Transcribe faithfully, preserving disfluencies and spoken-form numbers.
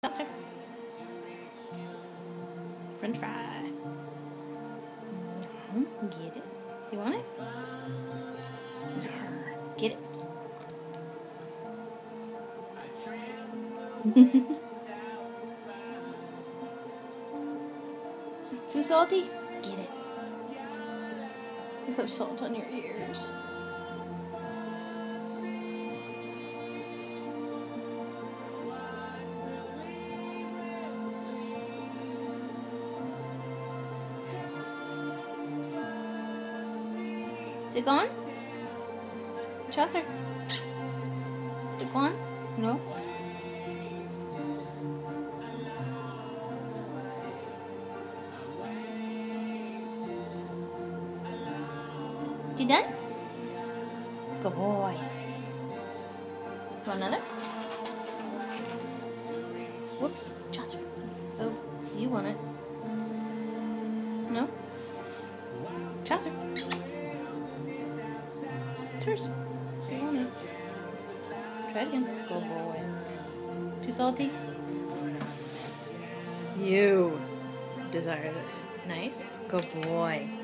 Chaucer. French fry. Mm-hmm. Get it? You want it? Get it. Too salty? Get it. You put salt on your ears. Is it gone? Chaucer? Is it gone? No? You done? Good boy. Want another? Whoops. Chaucer. Oh, you want it. No? Chaucer. It's yours. You want it. Try it again. Good boy. Too salty? You desire this. Nice. Good boy.